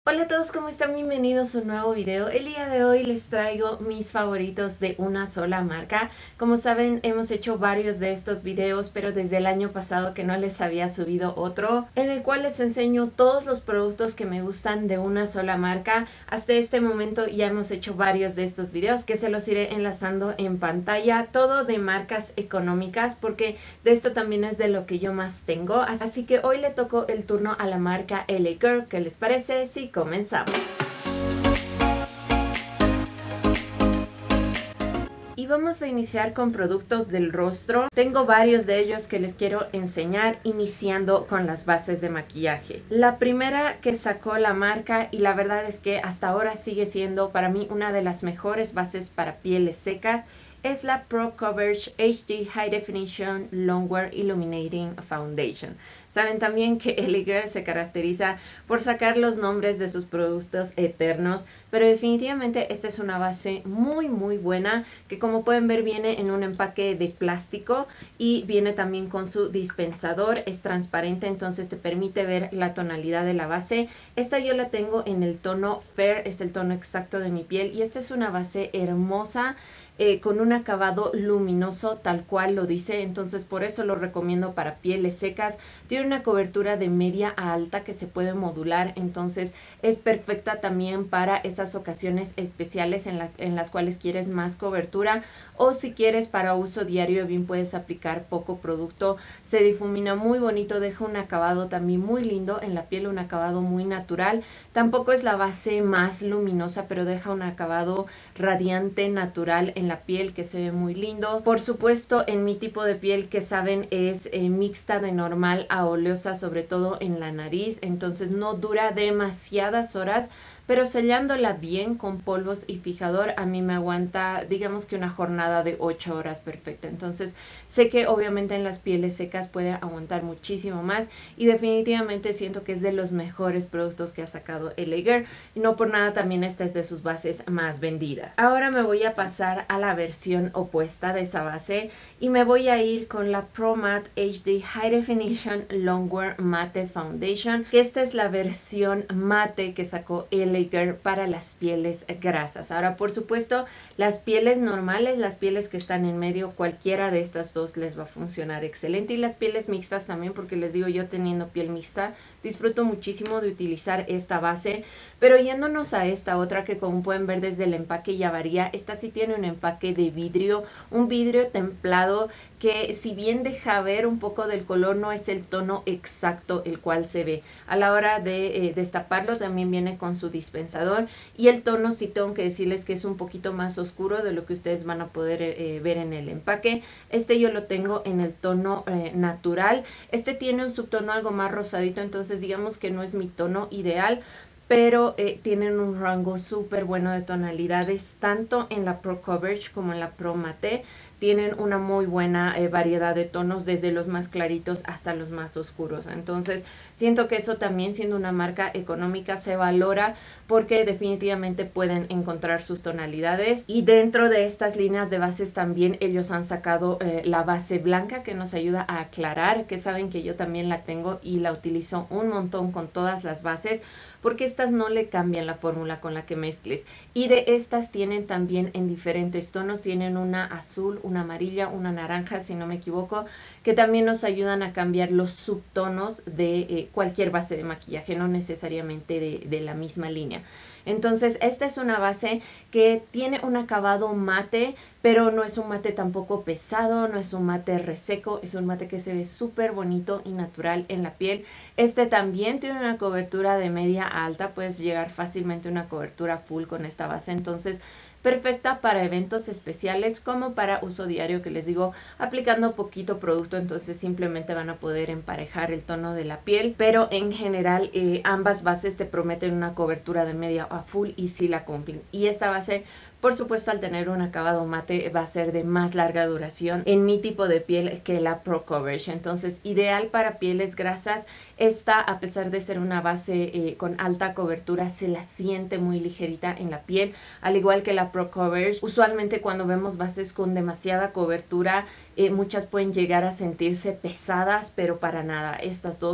Hola a todos, ¿cómo están? Bienvenidos a un nuevo video. El día de hoy les traigo mis favoritos de una sola marca. Como saben, hemos hecho varios de estos videos, pero desde el año pasado que no les había subido otro, en el cual les enseño todos los productos que me gustan de una sola marca. Hasta este momento ya hemos hecho varios de estos videos que se los iré enlazando en pantalla, todo de marcas económicas, porque de esto también es de lo que yo más tengo. Así que hoy le tocó el turno a la marca LA Girl. ¿Qué les parece? Sí, comenzamos. Y vamos a iniciar con productos del rostro. Tengo varios de ellos que les quiero enseñar, iniciando con las bases de maquillaje. La primera que sacó la marca, y la verdad es que hasta ahora sigue siendo para mí una de las mejores bases para pieles secas, es la Pro Coverage HD High Definition Longwear Illuminating Foundation. Saben también que LA Girl se caracteriza por sacar los nombres de sus productos eternos, pero definitivamente esta es una base muy buena, que como pueden ver viene en un empaque de plástico y viene también con su dispensador. Es transparente, entonces te permite ver la tonalidad de la base. Esta yo la tengo en el tono Fair, es el tono exacto de mi piel, y esta es una base hermosa, con un acabado luminoso tal cual lo dice, entonces por eso lo recomiendo para pieles secas. Tiene una cobertura de media a alta que se puede modular, entonces es perfecta también para esas ocasiones especiales en las cuales quieres más cobertura, o si quieres para uso diario bien puedes aplicar poco producto. Se difumina muy bonito, deja un acabado también muy lindo en la piel, un acabado muy natural. Tampoco es la base más luminosa, pero deja un acabado radiante, natural en la piel, que se ve muy lindo. Por supuesto, en mi tipo de piel, que saben es mixta de normal a oleosa, sobre todo en la nariz, entonces no dura demasiadas horas, pero sellándola bien con polvos y fijador a mí me aguanta, digamos que una jornada de 8 horas perfecta. Entonces sé que obviamente en las pieles secas puede aguantar muchísimo más, y definitivamente siento que es de los mejores productos que ha sacado LA Girl, y no por nada también esta es de sus bases más vendidas. Ahora me voy a pasar a la versión opuesta de esa base y me voy a ir con la Pro Matte HD High Definition Longwear Matte Foundation, que esta es la versión mate que sacó LA Girl para las pieles grasas. Ahora, por supuesto, las pieles normales, las pieles que están en medio, cualquiera de estas dos les va a funcionar excelente, y las pieles mixtas también, porque les digo, yo teniendo piel mixta disfruto muchísimo de utilizar esta base. Pero yéndonos a esta otra, que como pueden ver desde el empaque ya varía, esta sí tiene un empaque de vidrio, un vidrio templado, que si bien deja ver un poco del color, no es el tono exacto el cual se ve. A la hora de destaparlo también viene con su dispensador, y el tono sí tengo que decirles que es un poquito más oscuro de lo que ustedes van a poder ver en el empaque. Este yo lo tengo en el tono natural. Este tiene un subtono algo más rosadito, entonces digamos que no es mi tono ideal, pero tienen un rango súper bueno de tonalidades, tanto en la Pro Coverage como en la Pro Matte. Tienen una muy buena variedad de tonos, desde los más claritos hasta los más oscuros. Entonces siento que eso también, siendo una marca económica, se valora, porque definitivamente pueden encontrar sus tonalidades. Y dentro de estas líneas de bases también ellos han sacado la base blanca, que nos ayuda a aclarar, que saben que yo también la tengo y la utilizo un montón con todas las bases, porque estas no le cambian la fórmula con la que mezcles. Y de estas tienen también en diferentes tonos, tienen una azul, una amarilla, una naranja, si no me equivoco, que también nos ayudan a cambiar los subtonos de cualquier base de maquillaje, no necesariamente de la misma línea. Entonces esta es una base que tiene un acabado mate, pero no es un mate tampoco pesado, no es un mate reseco, es un mate que se ve súper bonito y natural en la piel. Este también tiene una cobertura de media a alta, puedes llegar fácilmente a una cobertura full con esta base, entonces perfecta para eventos especiales como para uso diario, que les digo, aplicando poquito producto, entonces simplemente van a poder emparejar el tono de la piel. Pero en general ambas bases te prometen una cobertura de media a full y sí la cumplen. Y esta base, por supuesto, al tener un acabado mate, va a ser de más larga duración en mi tipo de piel que la Pro Coverage. Entonces, ideal para pieles grasas. Esta, a pesar de ser una base con alta cobertura, se la siente muy ligerita en la piel, al igual que la Pro Coverage. Usualmente cuando vemos bases con demasiada cobertura, muchas pueden llegar a sentirse pesadas, pero para nada. Estas dos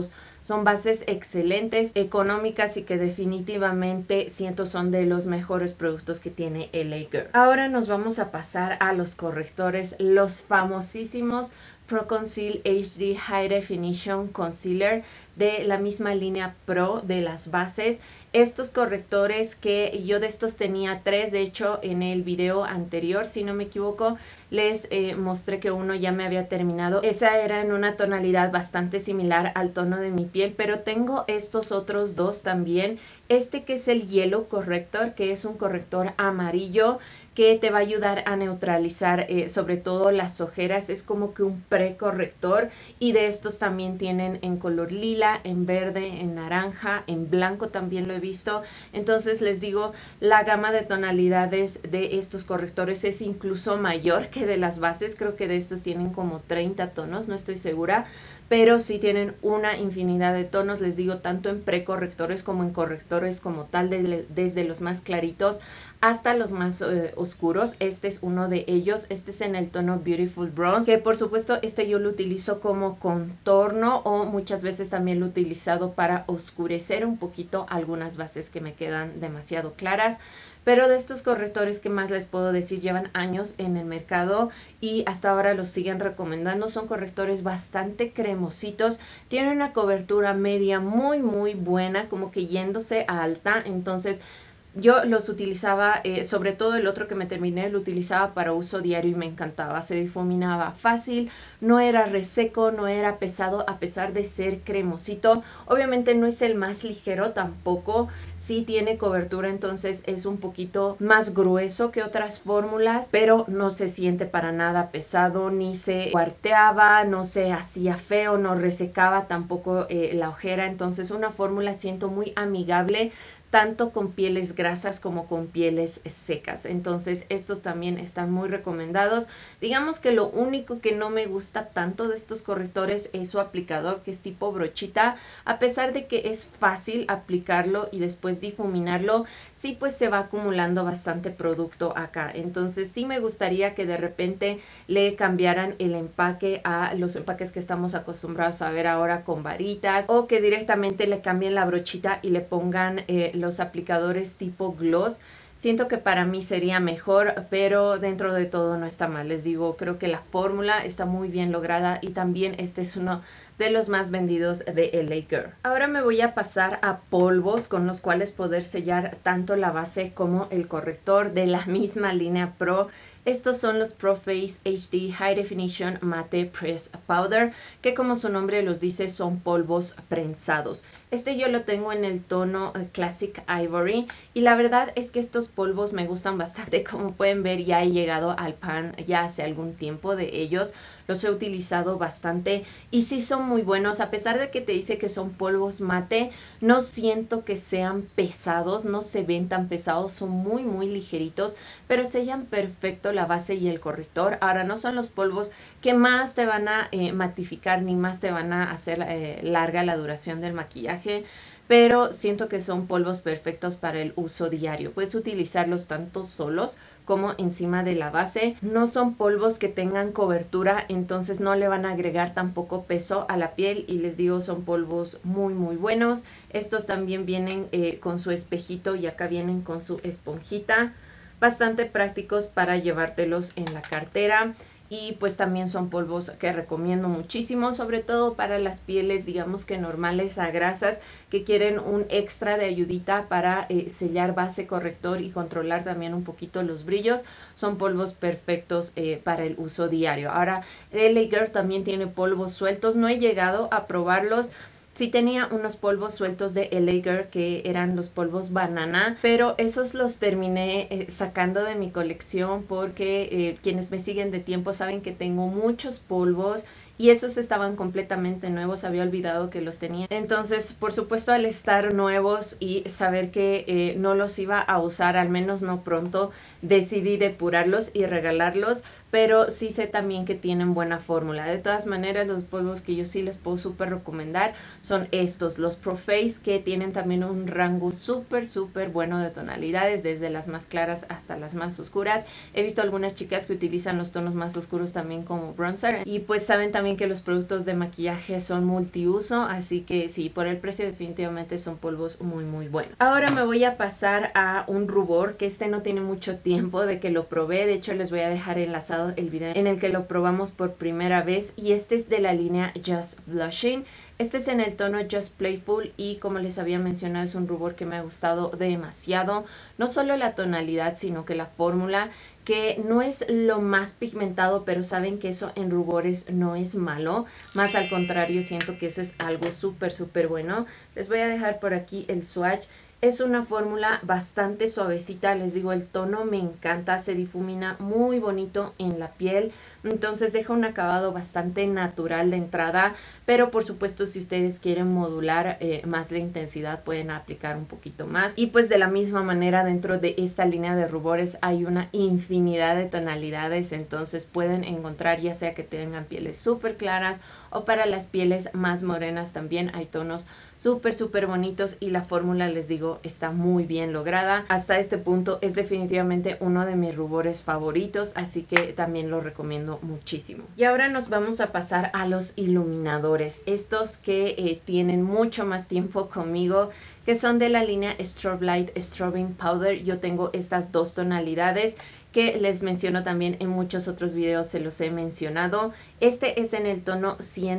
Son bases excelentes, económicas y que definitivamente siento son de los mejores productos que tiene LA Girl. Ahora nos vamos a pasar a los correctores, los famosísimos Pro Conceal HD High Definition Concealer de la misma línea Pro de las bases. Estos correctores que yo de estos tenía 3, de hecho en el video anterior, si no me equivoco, les mostré que uno ya me había terminado. Esa era en una tonalidad bastante similar al tono de mi piel, pero tengo estos otros 2 también. Este que es el Yellow Corrector, que es un corrector amarillo que te va a ayudar a neutralizar sobre todo las ojeras. Es como que un precorrector, y de estos también tienen en color lila, en verde, en naranja, en blanco también lo he visto. Entonces les digo, la gama de tonalidades de estos correctores es incluso mayor que de las bases. Creo que de estos tienen como 30 tonos, no estoy segura, pero sí tienen una infinidad de tonos, les digo, tanto en precorrectores como en correctores como tal, desde los más claritos hasta los más oscuros. Este es uno de ellos. Este es en el tono Beautiful Bronze, que por supuesto este yo lo utilizo como contorno, o muchas veces también lo he utilizado para oscurecer un poquito algunas bases que me quedan demasiado claras. Pero de estos correctores, ¿qué más les puedo decir? Llevan años en el mercado y hasta ahora los siguen recomendando. Son correctores bastante cremositos, tienen una cobertura media muy buena, como que yéndose a alta. Entonces yo los utilizaba, sobre todo el otro que me terminé, lo utilizaba para uso diario y me encantaba. Se difuminaba fácil, no era reseco, no era pesado a pesar de ser cremosito. Obviamente no es el más ligero tampoco, sí tiene cobertura, entonces es un poquito más grueso que otras fórmulas, pero no se siente para nada pesado, ni se cuarteaba, no se hacía feo, no resecaba tampoco la ojera. Entonces una fórmula siento muy amigable, tanto con pieles grasas como con pieles secas. Entonces estos también están muy recomendados. Digamos que lo único que no me gusta tanto de estos correctores es su aplicador, que es tipo brochita. A pesar de que es fácil aplicarlo y después difuminarlo, sí pues se va acumulando bastante producto acá. Entonces sí me gustaría que de repente le cambiaran el empaque a los empaques que estamos acostumbrados a ver ahora con varitas, o que directamente le cambien la brochita y le pongan los aplicadores tipo gloss. Siento que para mí sería mejor, pero dentro de todo no está mal. Les digo, creo que la fórmula está muy bien lograda y también este es uno de los más vendidos de LA Girl. Ahora me voy a pasar a polvos con los cuales poder sellar tanto la base como el corrector de la misma línea Pro. Estos son los Pro Face HD High Definition Matte Press Powder, que como su nombre los dice son polvos prensados. Este yo lo tengo en el tono Classic Ivory y la verdad es que estos polvos me gustan bastante. Como pueden ver, ya he llegado al pan ya hace algún tiempo de ellos. Los he utilizado bastante y sí son muy buenos. A pesar de que te dice que son polvos mate, no siento que sean pesados, no se ven tan pesados, son muy ligeritos, pero sellan perfecto la base y el corrector. Ahora, no son los polvos que más te van a matificar ni más te van a hacer larga la duración del maquillaje, pero siento que son polvos perfectos para el uso diario. Puedes utilizarlos tanto solos como encima de la base. No son polvos que tengan cobertura, entonces no le van a agregar tampoco peso a la piel, y les digo, son polvos muy buenos. Estos también vienen con su espejito y acá vienen con su esponjita. Bastante prácticos para llevártelos en la cartera. Y pues también son polvos que recomiendo muchísimo, sobre todo para las pieles, digamos que normales a grasas, que quieren un extra de ayudita para sellar base, corrector y controlar también un poquito los brillos. Son polvos perfectos para el uso diario. Ahora, LA Girl también tiene polvos sueltos. No he llegado a probarlos. Sí tenía unos polvos sueltos de LA Girl que eran los polvos banana, pero esos los terminé sacando de mi colección porque quienes me siguen de tiempo saben que tengo muchos polvos y esos estaban completamente nuevos, había olvidado que los tenía. Entonces, por supuesto, al estar nuevos y saber que no los iba a usar, al menos no pronto, decidí depurarlos y regalarlos. pero sí sé también que tienen buena fórmula. De todas maneras, los polvos que yo sí les puedo súper recomendar son estos, los Pro Face, que tienen también un rango súper bueno de tonalidades, desde las más claras hasta las más oscuras. He visto algunas chicas que utilizan los tonos más oscuros también como bronzer, y pues saben también que los productos de maquillaje son multiuso, así que sí, por el precio definitivamente son polvos muy buenos. Ahora me voy a pasar a un rubor, que este no tiene mucho tiempo de que lo probé. De hecho, les voy a dejar enlazado el video en el que lo probamos por primera vez, y este es de la línea Just Blushing. Este es en el tono Just Playful, y como les había mencionado, es un rubor que me ha gustado demasiado. No solo la tonalidad, sino que la fórmula, que no es lo más pigmentado, pero saben que eso en rubores no es malo. Más al contrario, siento que eso es algo súper bueno. Les voy a dejar por aquí el swatch. Es una fórmula bastante suavecita, les digo, el tono me encanta, se difumina muy bonito en la piel, entonces deja un acabado bastante natural de entrada, pero por supuesto si ustedes quieren modular más la intensidad pueden aplicar un poquito más. Y pues de la misma manera, dentro de esta línea de rubores hay una infinidad de tonalidades, entonces pueden encontrar, ya sea que tengan pieles súper claras o para las pieles más morenas también hay tonos súper bonitos, y la fórmula, les digo, está muy bien lograda. Hasta este punto es definitivamente uno de mis rubores favoritos, así que también lo recomiendo muchísimo. Y ahora nos vamos a pasar a los iluminadores, estos que tienen mucho más tiempo conmigo, que son de la línea Strobe Light Strobing Powder. Yo tengo estas dos tonalidades que les menciono también en muchos otros videos, se los he mencionado. Este es en el tono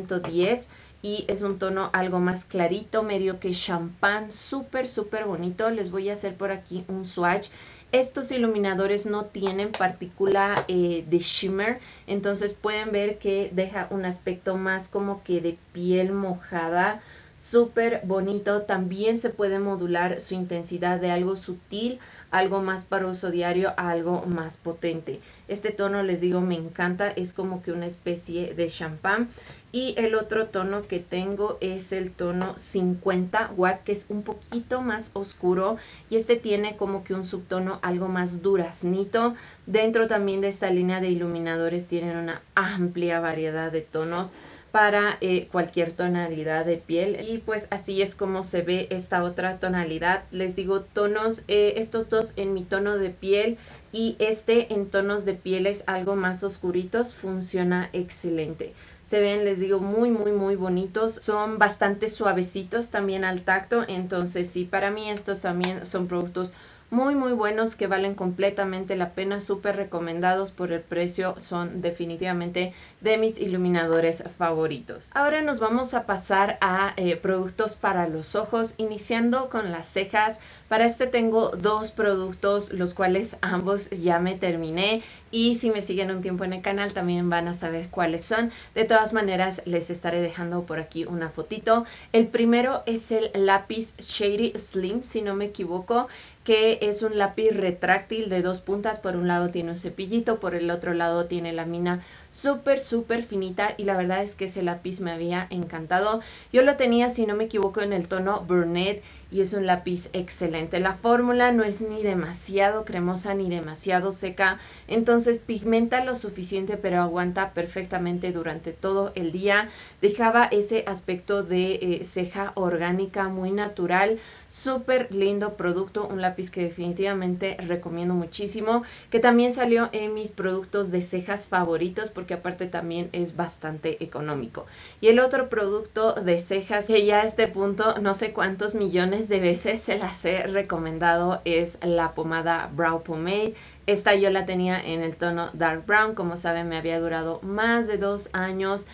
110 y es un tono algo más clarito, medio que champán, súper bonito. Les voy a hacer por aquí un swatch. Estos iluminadores no tienen partícula de shimmer, entonces pueden ver que deja un aspecto más como que de piel mojada, súper bonito. También se puede modular su intensidad de algo sutil, algo más para uso diario, a algo más potente. Este tono, les digo, me encanta, es como que una especie de champán. Y el otro tono que tengo es el tono 50 Watt, que es un poquito más oscuro, y este tiene como que un subtono algo más duraznito. Dentro también de esta línea de iluminadores tienen una amplia variedad de tonos para cualquier tonalidad de piel, y pues así es como se ve esta otra tonalidad. Les digo, tonos, estos dos en mi tono de piel y este en tonos de pieles algo más oscuritos, funciona excelente. Se ven, les digo, muy bonitos, son bastante suavecitos también al tacto, entonces sí, para mí estos también son productos muy buenos que valen completamente la pena, súper recomendados por el precio, son definitivamente de mis iluminadores favoritos. Ahora nos vamos a pasar a productos para los ojos, iniciando con las cejas. Para este tengo dos productos, los cuales ambos ya me terminé, y si me siguen un tiempo en el canal también van a saber cuáles son. De todas maneras les estaré dejando por aquí una fotito. El primero es el lápiz Shady Slim, si no me equivoco, que es un lápiz retráctil de dos puntas. Por un lado tiene un cepillito, por el otro lado tiene la mina súper finita, y la verdad es que ese lápiz me había encantado. Yo lo tenía, si no me equivoco, en el tono Brunette, y es un lápiz excelente. La fórmula no es ni demasiado cremosa ni demasiado seca, entonces pigmenta lo suficiente, pero aguanta perfectamente durante todo el día. Dejaba ese aspecto de ceja orgánica muy natural. Súper lindo producto, un lápiz que definitivamente recomiendo muchísimo, que también salió en mis productos de cejas favoritos, porque aparte también es bastante económico. Y el otro producto de cejas, que ya a este punto no sé cuántos millones de veces se las he recomendado, es la pomada Brow Pomade. Esta yo la tenía en el tono Dark Brown, como saben me había durado más de 2 años.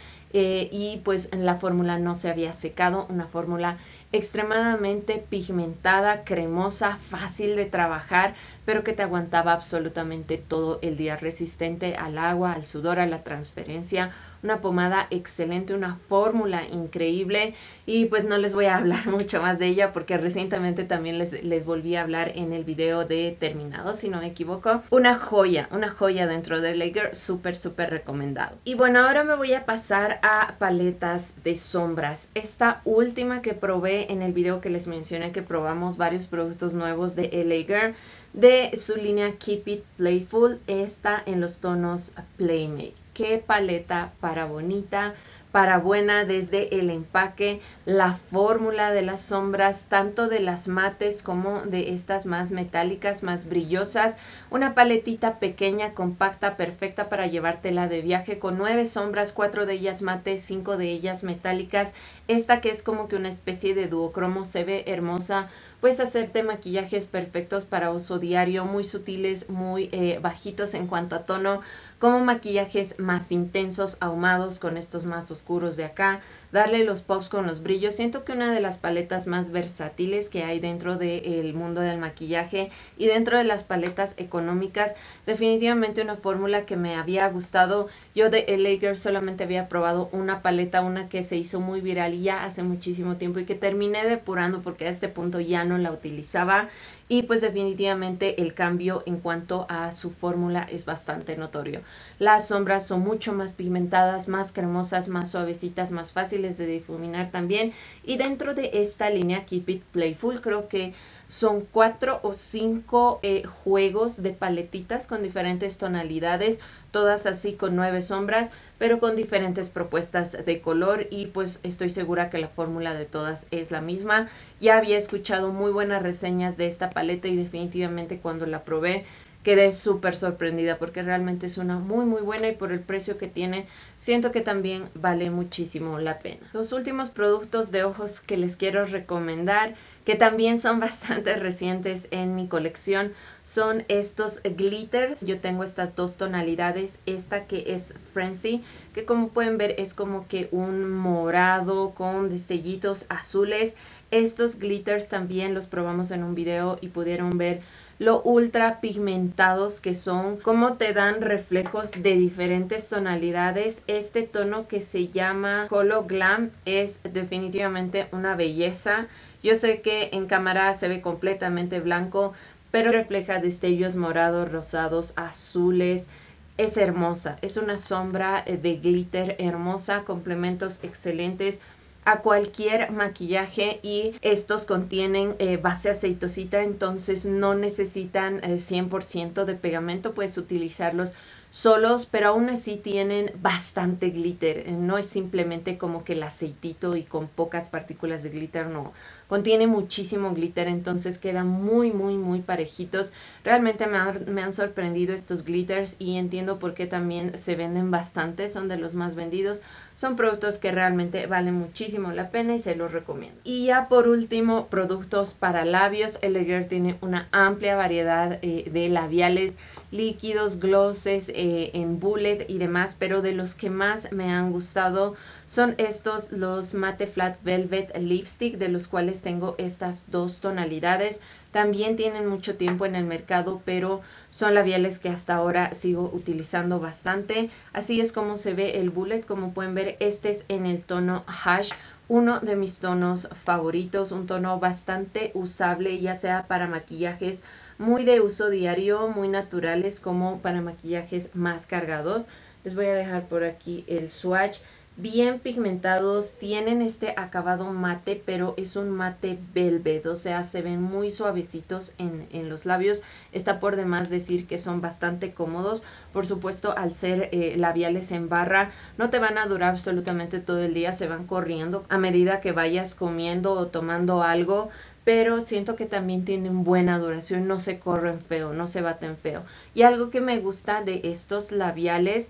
Y pues la fórmula no se había secado, una fórmula extremadamente pigmentada, cremosa, fácil de trabajar, pero que te aguantaba absolutamente todo el día, resistente al agua, al sudor, a la transferencia. una pomada excelente, una fórmula increíble, y pues no les voy a hablar mucho más de ella porque recientemente también les volví a hablar en el video de terminado, si no me equivoco. Una joya dentro de Lager, súper recomendado. Y bueno, ahora me voy a pasar a paletas de sombras. Esta última que probé en el video que les mencioné, que probamos varios productos nuevos de Lager, de su línea Keep It Playful, está en los tonos Playmate. Qué paleta para bonita, para buena desde el empaque, la fórmula de las sombras, tanto de las mates como de estas más metálicas, más brillosas. Una paletita pequeña, compacta, perfecta para llevártela de viaje, con 9 sombras, 4 de ellas mates, 5 de ellas metálicas. Esta que es como que una especie de duocromo, se ve hermosa. Puedes hacerte maquillajes perfectos para uso diario, muy sutiles, muy bajitos en cuanto a tono, como maquillajes más intensos, ahumados, con estos más oscuros de acá, darle los pops con los brillos. Siento que una de las paletas más versátiles que hay dentro del mundo del maquillaje y dentro de las paletas económicas, definitivamente una fórmula que me había gustado. Yo de Lager solamente había probado una paleta, una que se hizo muy viral y ya hace muchísimo tiempo, y que terminé depurando porque a este punto ya no la utilizaba. Y pues definitivamente el cambio en cuanto a su fórmula es bastante notorio. Las sombras son mucho más pigmentadas, más cremosas, más suavecitas, más fáciles de difuminar también. Y dentro de esta línea Keep It Playful, creo que son 4 o 5 juegos de paletitas con diferentes tonalidades, todas así con 9 sombras, pero con diferentes propuestas de color, y pues estoy segura que la fórmula de todas es la misma. Ya había escuchado muy buenas reseñas de esta paleta y definitivamente cuando la probé quedé súper sorprendida porque realmente es una muy buena, y por el precio que tiene siento que también vale muchísimo la pena. Los últimos productos de ojos que les quiero recomendar, que también son bastante recientes en mi colección, son estos glitters. Yo tengo estas dos tonalidades, esta que es Frenzy, que como pueden ver es como que un morado con destellitos azules. Estos glitters también los probamos en un video y pudieron ver lo ultra pigmentados que son, cómo te dan reflejos de diferentes tonalidades. Este tono que se llama Holo Glam es definitivamente una belleza. Yo sé que en cámara se ve completamente blanco, pero refleja destellos morados, rosados, azules. Es hermosa, es una sombra de glitter hermosa, complementos excelentes a cualquier maquillaje, y estos contienen base aceitosita, entonces no necesitan 100% de pegamento. Puedes utilizarlos solos, pero aún así tienen bastante glitter. No es simplemente como que el aceitito y con pocas partículas de glitter, no. Contiene muchísimo glitter, entonces quedan muy parejitos. Realmente me han sorprendido estos glitters y entiendo por qué también se venden bastante. Son de los más vendidos. Son productos que realmente valen muchísimo la pena y se los recomiendo. Y ya por último, productos para labios. Lager tiene una amplia variedad de labiales, líquidos, glosses, en bullet y demás, pero de los que más me han gustado son estos, los Matte Flat Velvet Lipstick, de los cuales tengo estas dos tonalidades. También tienen mucho tiempo en el mercado, pero son labiales que hasta ahora sigo utilizando bastante. Así es como se ve el bullet. Como pueden ver, este es en el tono Hash, uno de mis tonos favoritos, un tono bastante usable, ya sea para maquillajes muy de uso diario, muy naturales, como para maquillajes más cargados. Les voy a dejar por aquí el swatch. Bien pigmentados, tienen este acabado mate, pero es un mate velvet, o sea, se ven muy suavecitos en los labios. Está por demás decir que son bastante cómodos. Por supuesto, al ser labiales en barra, no te van a durar absolutamente todo el día, se van corriendo a medida que vayas comiendo o tomando algo, pero siento que también tienen buena duración, no se corren feo, no se baten feo. Y algo que me gusta de estos labiales,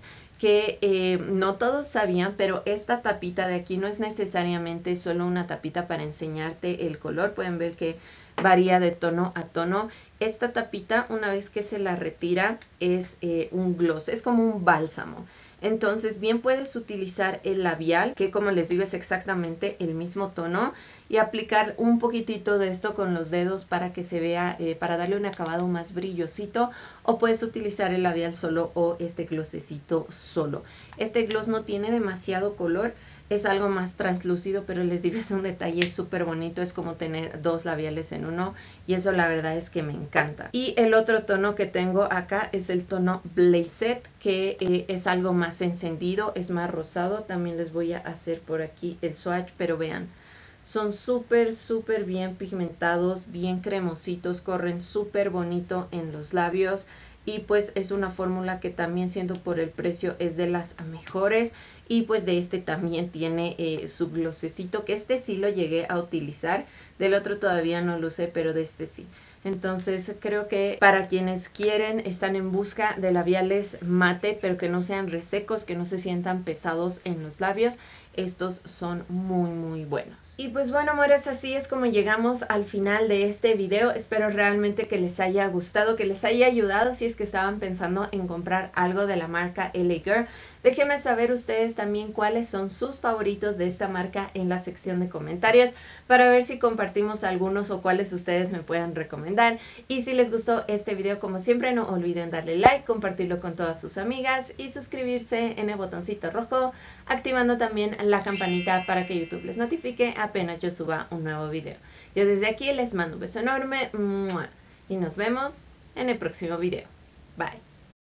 que no todos sabían, pero esta tapita de aquí no es necesariamente solo una tapita para enseñarte el color. Pueden ver que varía de tono a tono. Esta tapita, una vez que se la retira, es un gloss, es como un bálsamo. Entonces bien puedes utilizar el labial, que como les digo es exactamente el mismo tono, y aplicar un poquitito de esto con los dedos para que se vea, para darle un acabado más brillosito, o puedes utilizar el labial solo o este glossecito solo. Este gloss no tiene demasiado color, es algo más translúcido, pero les digo, es un detalle súper bonito, es como tener dos labiales en uno y eso la verdad es que me encanta. Y el otro tono que tengo acá es el tono Blazed, que es algo más encendido, es más rosado. También les voy a hacer por aquí el swatch, pero vean, son súper bien pigmentados, bien cremositos, corren súper bonito en los labios. Y pues es una fórmula que también, siendo por el precio, es de las mejores. Y pues de este también tiene su glossecito, que este sí lo llegué a utilizar, del otro todavía no lo usé, pero de este sí. Entonces creo que para quienes están en busca de labiales mate, pero que no sean resecos, que no se sientan pesados en los labios, estos son muy buenos. Y pues bueno, amores, así es como llegamos al final de este video. Espero realmente que les haya gustado, que les haya ayudado si es que estaban pensando en comprar algo de la marca LA Girl. Déjenme saber ustedes también cuáles son sus favoritos de esta marca en la sección de comentarios, para ver si compartimos algunos o cuáles ustedes me puedan recomendar. Y si les gustó este video, como siempre, no olviden darle like, compartirlo con todas sus amigas y suscribirse en el botoncito rojo, activando también la campanita para que YouTube les notifique apenas yo suba un nuevo video. Yo desde aquí les mando un beso enorme y nos vemos en el próximo video. Bye.